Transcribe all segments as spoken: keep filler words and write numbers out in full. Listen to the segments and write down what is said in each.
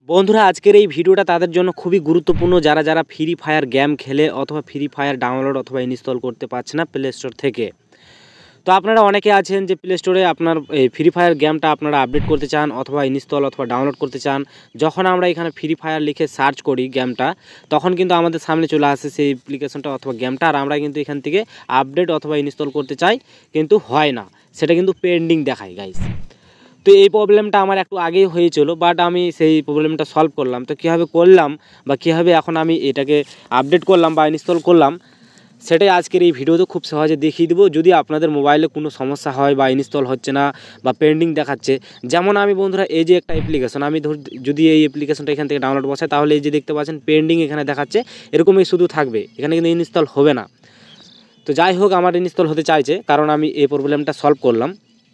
বন্ধুরা আজকের এই ভিডিওটা তাদের জন্য খুবই গুরুত্বপূর্ণ যারা যারা ফ্রি ফায়ার গেম খেলে অথবা ফ্রি ফায়ার ডাউনলোড অথবা ইনস্টল করতে পারছে না প্লে স্টোর থেকে। তো আপনারা অনেকে আছেন যে প্লে স্টোরে আপনার এই ফ্রি ফায়ার গেমটা আপনারা আপডেট করতে চান অথবা ইনস্টল অথবা ডাউনলোড করতে চান। যখন আমরা এখানে ফ্রি ফায়ার লিখে সার্চ করি গেমটা, তখন কিন্তু আমাদের সামনে চলে আসে সেই অ্যাপ্লিকেশনটা অথবা গেমটা, আর আমরা কিন্তু এখান থেকে আপডেট অথবা ইনস্টল করতে চাই, কিন্তু হয় না, সেটা কিন্তু পেন্ডিং দেখায় গাইস। তো এই প্রবলেমটা আমার একটু আগেই হয়েছিল, বাট আমি সেই প্রবলেমটা সলভ করলাম। তো কীভাবে করলাম বা কীভাবে এখন আমি এটাকে আপডেট করলাম বা ইনস্টল করলাম, সেটাই আজকের এই ভিডিওতে খুব সহজে দেখিয়ে দেবো। যদি আপনাদের মোবাইলে কোনো সমস্যা হয় বা ইনস্টল হচ্ছে না বা পেন্ডিং দেখাচ্ছে, যেমন আমি বন্ধুরা এই যে একটা অ্যাপ্লিকেশন, আমি ধর যদি এই অ্যাপ্লিকেশনটা এখান থেকে ডাউনলোড বসাই, তাহলে এই যে দেখতে পাচ্ছেন পেন্ডিং এখানে দেখাচ্ছে, এরকমই শুধু থাকবে, এখানে কিন্তু ইনস্টল হবে না। তো যাই হোক, আমার ইনস্টল হতে চাইছে কারণ আমি এই প্রবলেমটা সলভ করলাম।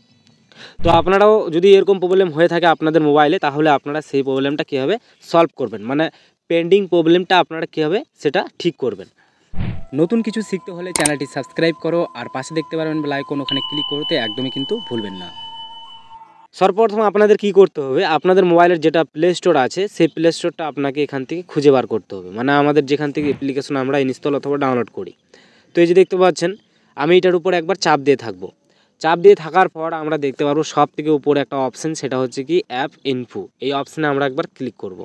তো আপনারাও যদি এরকম প্রবলেম হয়ে থাকে আপনাদের মোবাইলে, তাহলে আপনারা সেই প্রবলেমটা কীভাবে সলভ করবেন, মানে পেন্ডিং প্রবলেমটা আপনারা কীভাবে সেটা ঠিক করবেন। নতুন কিছু শিখতে হলে চ্যানেলটি সাবস্ক্রাইব করো, আর পাশে দেখতে পারবেন বেল আইকন, ওখানে ক্লিক করতে একদমই কিন্তু ভুলবেন না। সর্বপ্রথম আপনাদের কি করতে হবে, আপনাদের মোবাইলের যেটা প্লে স্টোর আছে সেই প্লে স্টোরটা আপনাকে এখান থেকে খুঁজে বার করতে হবে, মানে আমাদের যেখান থেকে অ্যাপ্লিকেশন আমরা ইনস্টল অথবা ডাউনলোড করি। তো এই যে দেখতে পাচ্ছেন, আমি এটার উপর একবার চাপ দিয়ে থাকবো। চাপ দিয়ে থাকার পর আমরা দেখতে পারবো সব থেকে উপরে একটা অপশান, সেটা হচ্ছে কি অ্যাপ ইনফো। এই অপশানে আমরা একবার ক্লিক করব।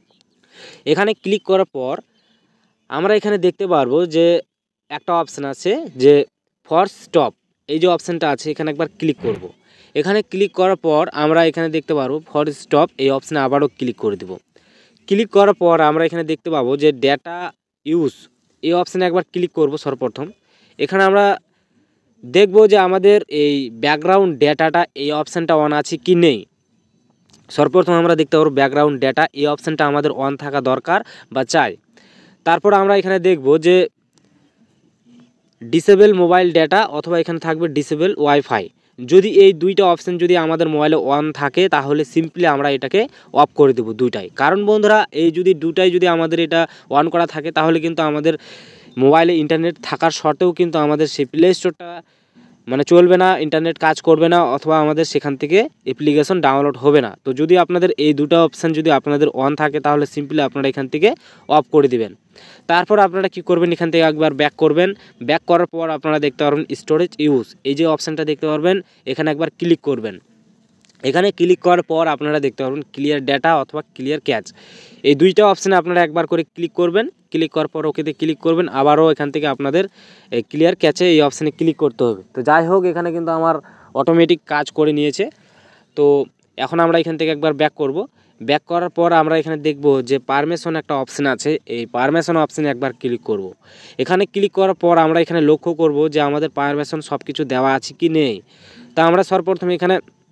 এখানে ক্লিক করার পর আমরা এখানে দেখতে পারবো যে একটা অপশান আছে যে ফর স্টপ, এই যে অপশানটা আছে এখানে একবার ক্লিক করব। এখানে ক্লিক করার পর আমরা এখানে দেখতে পারবো ফর স্টপ, এই অপশানে আবারও ক্লিক করে দেব। ক্লিক করার পর আমরা এখানে দেখতে পাবো যে ডেটা ইউজ, এই অপশানে একবার ক্লিক করব সর্বপ্রথম। এখানে আমরা দেখব যে আমাদের এই ব্যাকগ্রাউন্ড ডেটাটা এই অপশানটা অন আছে কি নেই। সর্বপ্রথম আমরা দেখতে পাবো ব্যাকগ্রাউন্ড ডেটা, এই অপশানটা আমাদের অন থাকা দরকার বা চাই। তারপর আমরা এখানে দেখব যে ডিসেবল মোবাইল ডেটা অথবা এখানে থাকবে ডিসেবল ওয়াইফাই। যদি এই দুইটা অপশান যদি আমাদের মোবাইলে অন থাকে, তাহলে সিম্পলি আমরা এটাকে অফ করে দেবো দুইটাই। কারণ বন্ধুরা এই যদি দুটাই যদি আমাদের এটা অন করা থাকে, তাহলে কিন্তু আমাদের মোবাইলে ইন্টারনেট থাকার সত্ত্বেও কিন্তু আমাদের সেই প্লে স্টোরটা মানে চলবে না, ইন্টারনেট কাজ করবে না, অথবা আমাদের সেখান থেকে অ্যাপ্লিকেশন ডাউনলোড হবে না। তো যদি আপনাদের এই দুটো অপশান যদি আপনাদের অন থাকে, তাহলে সিম্পলি আপনারা এখান থেকে অফ করে দিবেন। তারপর আপনারা কি করবেন, এখান থেকে একবার ব্যাক করবেন। ব্যাক করার পর আপনারা দেখতে পারবেন স্টোরেজ ইউজ, এই যে অপশানটা দেখতে পারবেন, এখানে একবার ক্লিক করবেন। এখানে ক্লিক করার পর আপনারা দেখতে পারবেন ক্লিয়ার ডেটা অথবা ক্লিয়ার ক্যাচ, এই দুইটা অপশানে আপনারা একবার করে ক্লিক করবেন। ক্লিক করার পর ওকেতে ক্লিক করবেন, আবারও এখান থেকে আপনাদের এই ক্লিয়ার ক্যাচে এই অপশানে ক্লিক করতে হবে। তো যাই হোক, এখানে কিন্তু আমার অটোমেটিক কাজ করে নিয়েছে। তো এখন আমরা এখান থেকে একবার ব্যাক করব। ব্যাক করার পর আমরা এখানে দেখব যে পারমিশন একটা অপশান আছে, এই পারমিশন অপশানে একবার ক্লিক করব। এখানে ক্লিক করার পর আমরা এখানে লক্ষ্য করব যে আমাদের পারমিশন সব কিছু দেওয়া আছে কি নেই। তা আমরা সর্বপ্রথম এখানে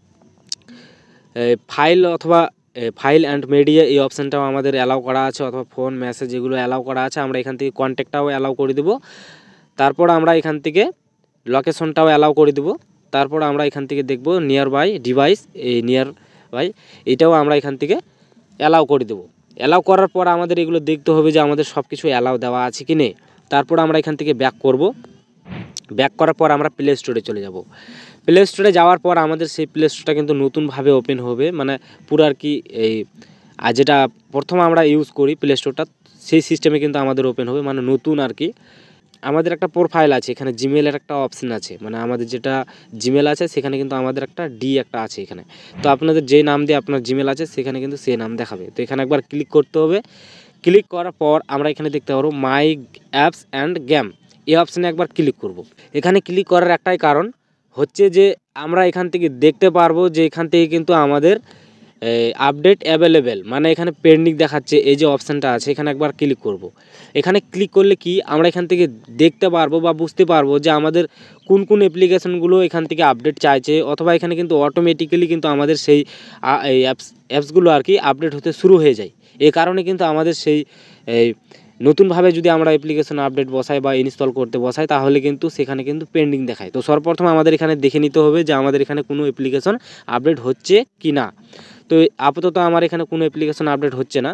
ফাইল অথবা ফাইল অ্যান্ড মিডিয়া এই অপশানটাও আমাদের অ্যালাউ করা আছে, অথবা ফোন মেসেজ এগুলো অ্যালাউ করা আছে। আমরা এখান থেকে কন্ট্যাক্টটাও অ্যালাউ করে দেবো। তারপর আমরা এখান থেকে লোকেশনটাও অ্যালাউ করে দেবো। তারপর আমরা এখান থেকে দেখব নিয়ার বাই ডিভাইস, এই নিয়ার বাই এটাও আমরা এখান থেকে অ্যালাউ করে দেবো। অ্যালাউ করার পর আমাদের এগুলো দেখতে হবে যে আমাদের সব কিছু অ্যালাউ দেওয়া আছে কি নেই। তারপর আমরা এখান থেকে ব্যাক করব। ব্যাক করার পর আমরা প্লে স্টোরে চলে যাব। প্লে স্টোরে যাওয়ার পর আমাদের সেই প্লে স্টোরটা কিন্তু নতুনভাবে ওপেন হবে, মানে পুরো আর কি এই আর যেটা প্রথম আমরা ইউজ করি প্লে স্টোরটা, সেই সিস্টেমে কিন্তু আমাদের ওপেন হবে, মানে নতুন আর কি। আমাদের একটা প্রোফাইল আছে, এখানে জিমেলের একটা অপশান আছে, মানে আমাদের যেটা জিমেল আছে সেখানে কিন্তু আমাদের একটা ডি একটা আছে এখানে। তো আপনাদের যে নাম দিয়ে আপনার জিমেল আছে সেখানে কিন্তু সেই নাম দেখাবে। তো এখানে একবার ক্লিক করতে হবে। ক্লিক করার পর আমরা এখানে দেখতে পারবো মাই অ্যাপস অ্যান্ড গেম, এই অপশানে একবার ক্লিক করব। এখানে ক্লিক করার একটাই কারণ হচ্ছে যে আমরা এখান থেকে দেখতে পারবো যে এখান থেকে কিন্তু আমাদের আপডেট অ্যাভেলেবেল, মানে এখানে পেন্ডিং দেখাচ্ছে, এই যে অপশানটা আছে এখানে একবার ক্লিক করব। এখানে ক্লিক করলে কি আমরা এখান থেকে দেখতে পারবো বা বুঝতে পারবো যে আমাদের কোন কোন অ্যাপ্লিকেশনগুলো এখান থেকে আপডেট চাইছে, অথবা এখানে কিন্তু অটোমেটিক্যালি কিন্তু আমাদের সেই এই অ্যাপস অ্যাপসগুলো আর কি আপডেট হতে শুরু হয়ে যায়। এই কারণে কিন্তু আমাদের সেই এই নতুনভাবে যদি আমরা অ্যাপ্লিকেশন আপডেট বসাই বা ইনস্টল করতে বসাই, তাহলে কিন্তু সেখানে কিন্তু পেন্ডিং দেখায়। তো সর্বপ্রথম আমাদের এখানে দেখে নিতে হবে যে আমাদের এখানে কোনো অ্যাপ্লিকেশন আপডেট হচ্ছে কি না। তো আপাতত আমার এখানে কোনো অ্যাপ্লিকেশন আপডেট হচ্ছে না।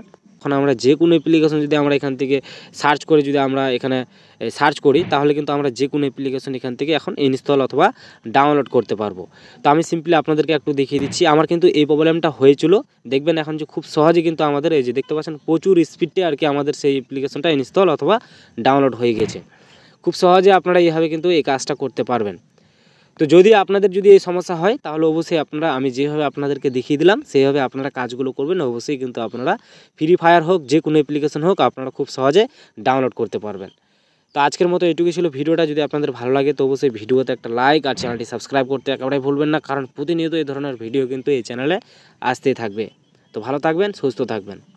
এখন আমরা যে কোনো অ্যাপ্লিকেশন যদি আমরা এখান থেকে সার্চ করে যদি আমরা এখানে সার্চ করি তাহলে কিন্তু আমরা যে কোনো অ্যাপ্লিকেশন এখান থেকে এখন ইনস্টল অথবা ডাউনলোড করতে পারবো। তো আমি সিম্পলি আপনাদেরকে একটু দেখিয়ে দিচ্ছি। আমার কিন্তু এই প্রবলেমটা হয়েছিল, দেখবেন এখন যে খুব সহজে কিন্তু আমাদের এই যে দেখতে পাচ্ছেন প্রচুর স্পিডে আর কি আমাদের সেই অ্যাপ্লিকেশনটা ইনস্টল অথবা ডাউনলোড হয়ে গেছে। খুব সহজে আপনারা এইভাবে কিন্তু এই কাজটা করতে পারবেন। তো যদি আপনাদের যদি এই সমস্যা হয় তাহলে অবশ্যই আপনারা আমি যেভাবে আপনাদেরকে দেখিয়ে দিলাম সেইভাবে আপনারা কাজগুলো করবেন, অবশ্যই কিন্তু আপনারা ফ্রি ফায়ার হোক যে কোনো অ্যাপ্লিকেশন হোক আপনারা খুব সহজে ডাউনলোড করতে পারবেন। তো আজকের মতো এটুকুই ছিল ভিডিওটা। যদি আপনাদের ভালো লাগে তো অবশ্যই ভিডিওতে একটা লাইক আর চ্যানেলটি সাবস্ক্রাইব করতে একেবারেই ভুলবেন না, কারণ প্রতিনিয়ত এই ধরনের ভিডিও কিন্তু এই চ্যানেলে আসতেই থাকবে। তো ভালো থাকবেন, সুস্থ থাকবেন।